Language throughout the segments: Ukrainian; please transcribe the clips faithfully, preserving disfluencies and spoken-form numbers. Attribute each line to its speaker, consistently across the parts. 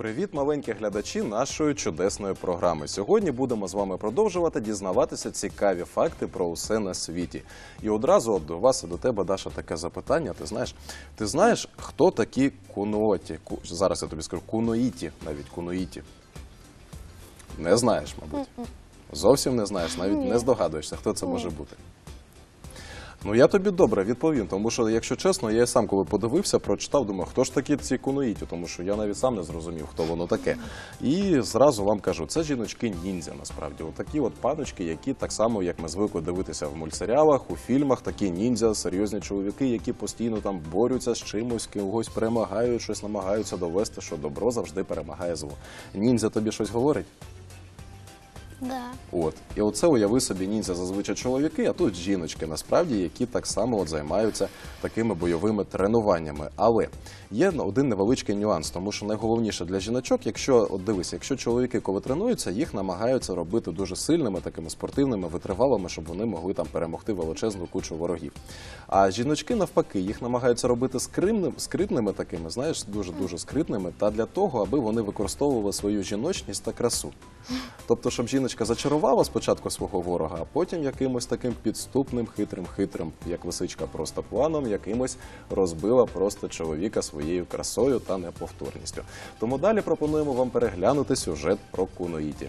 Speaker 1: Привіт, маленькі глядачі нашої чудесної програми. Сьогодні будемо з вами продовжувати дізнаватися цікаві факти про усе на світі. І одразу до вас і до тебе, Даша, таке запитання. Ти знаєш, ти знаєш, хто такі кунуоті? Ку... Зараз я тобі скажу, кунуїті, навіть кунуїті. Не знаєш, мабуть. Зовсім не знаєш, навіть не здогадуєшся, хто це може бути. Ну, я тобі добре відповім, тому що, якщо чесно, я сам, коли подивився, прочитав, думаю, хто ж такі ці кунуїті, тому що я навіть сам не зрозумів, хто воно таке. І зразу вам кажу, це жіночки-ніндзя, насправді. Отакі от паночки, які так само, як ми звикли дивитися в мультсеріалах, у фільмах, такі ніндзя, серйозні чоловіки, які постійно там борються з чимось, когось перемагають, щось намагаються довести, що добро завжди перемагає зло. Ніндзя тобі щось говорить?
Speaker 2: Да.
Speaker 1: От. І оце, уяви собі, ніндзя зазвичай чоловіки, а тут жіночки, насправді, які так само от займаються такими бойовими тренуваннями. Але є один невеличкий нюанс, тому що найголовніше для жіночок, якщо, от дивись, якщо чоловіки, коли тренуються, їх намагаються робити дуже сильними, такими спортивними, витривалими, щоб вони могли там перемогти величезну кучу ворогів. А жіночки, навпаки, їх намагаються робити скритними, скритними такими, знаєш, дуже-дуже скритними, та для того, аби вони використовували свою жіночність та красу. Тобто, щоб жіночка зачарувала спочатку свого ворога, а потім якимось таким підступним, хитрим-хитрим, як лисичка просто планом, якимось розбила просто чоловіка своєю красою та неповторністю. Тому далі пропонуємо вам переглянути сюжет про кунуїті.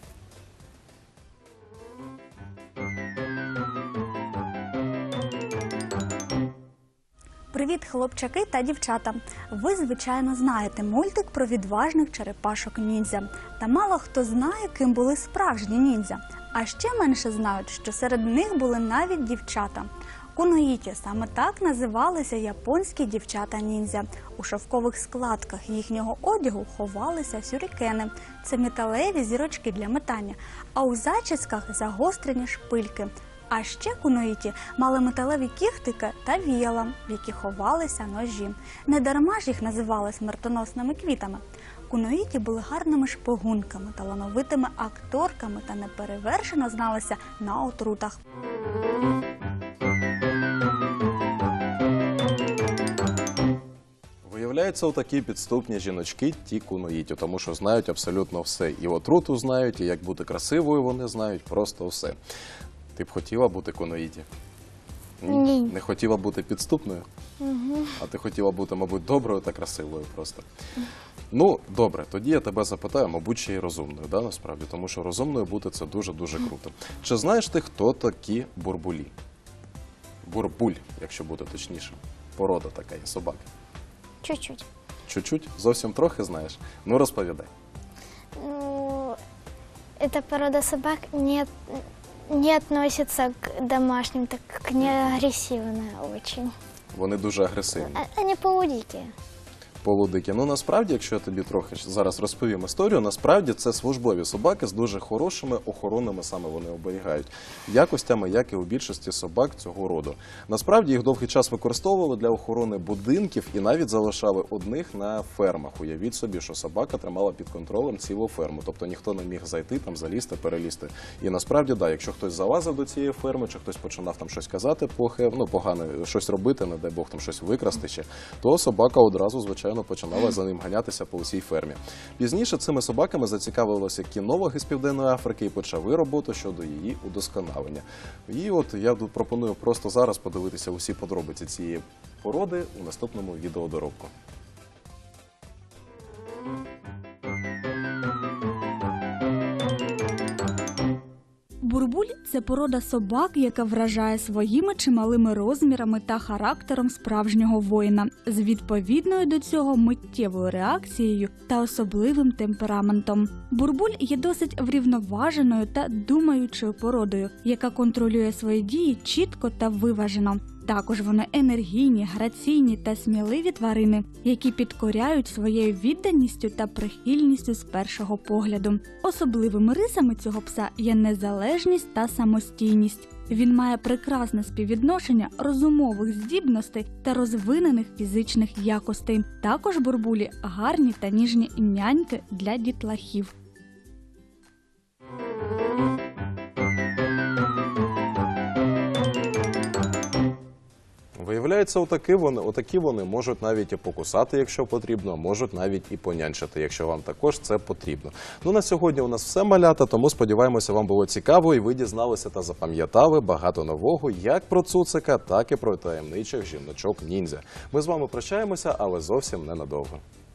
Speaker 3: Привіт, хлопчаки та дівчата! Ви, звичайно, знаєте мультик про відважних черепашок-ніндзя. Та мало хто знає, ким були справжні ніндзя. А ще менше знають, що серед них були навіть дівчата. Кунуїті – саме так називалися японські дівчата-ніндзя. У шовкових складках їхнього одягу ховалися сюрікени – це металеві зірочки для метання, а у зачісках – загострені шпильки. А ще кунуїті мали металеві кіхтики та віяла, в які ховалися ножі. Недарма ж їх називали смертоносними квітами. Кунуїті були гарними шпигунками, талановитими акторками та неперевершено зналися на отрутах.
Speaker 1: Виявляється, отакі підступні жіночки ті кунуїті, тому що знають абсолютно все. І отруту знають, і як бути красивою вони знають, просто все. Ти б хотіла бути кунуїті? Ні.
Speaker 2: Ні.
Speaker 1: Не хотіла бути підступною?
Speaker 2: Угу.
Speaker 1: А ти хотіла бути, мабуть, доброю та красивою просто. Ну, добре, тоді я тебе запитаю, мабуть, ще й розумною, да, насправді, тому що розумною бути – це дуже-дуже круто. Чи знаєш ти, хто такі бурбулі? Бурбуль, якщо бути точніше. Порода така є, собаки.
Speaker 2: Чуть-чуть.
Speaker 1: Чуть-чуть? Зовсім трохи знаєш? Ну, розповідай.
Speaker 2: Ну, эта порода собак не, не относится к домашним, так как не агрессивная очень.
Speaker 1: Вони дуже агресивні.
Speaker 2: А- Они полудикие.
Speaker 1: Полудикі. Ну, насправді, якщо я тобі трохи зараз розповім історію, насправді це службові собаки з дуже хорошими охоронними, саме вони оберігають, якостями, як і у більшості собак цього роду. Насправді їх довгий час використовували для охорони будинків і навіть залишали одних на фермах. Уявіть собі, що собака тримала під контролем цілу ферму, тобто ніхто не міг зайти, там, залізти, перелізти. І насправді, да, якщо хтось залазив до цієї ферми, чи хтось починав там щось казати, похе, ну, погано, щось робити, не дай Бог там щось викрасти ще, то собака одразу, звичайно, починала за ним ганятися по усій фермі. Пізніше цими собаками зацікавилися кінологи з Південної Африки і почали роботу щодо її удосконалення. І от я тут пропоную просто зараз подивитися усі подробиці цієї породи у наступному відеодоробку.
Speaker 3: Бурбуль – це порода собак, яка вражає своїми чималими розмірами та характером справжнього воїна, з відповідною до цього миттєвою реакцією та особливим темпераментом. Бурбуль є досить врівноваженою та думаючою породою, яка контролює свої дії чітко та виважено. Також вони енергійні, граційні та сміливі тварини, які підкоряють своєю відданістю та прихильністю з першого погляду. Особливими рисами цього пса є незалежність та самостійність. Він має прекрасне співвідношення розумових здібностей та розвинених фізичних якостей. Також бурбулі – гарні та ніжні няньки для дітлахів.
Speaker 1: Виявляється, отакі вони, отакі вони можуть навіть і покусати, якщо потрібно, а можуть навіть і понянчити, якщо вам також це потрібно. Ну, на сьогодні у нас все, малята, тому сподіваємося, вам було цікаво і ви дізналися та запам'ятали багато нового як про цуцика, так і про таємничих жіночок-ніндзя. Ми з вами прощаємося, але зовсім ненадовго.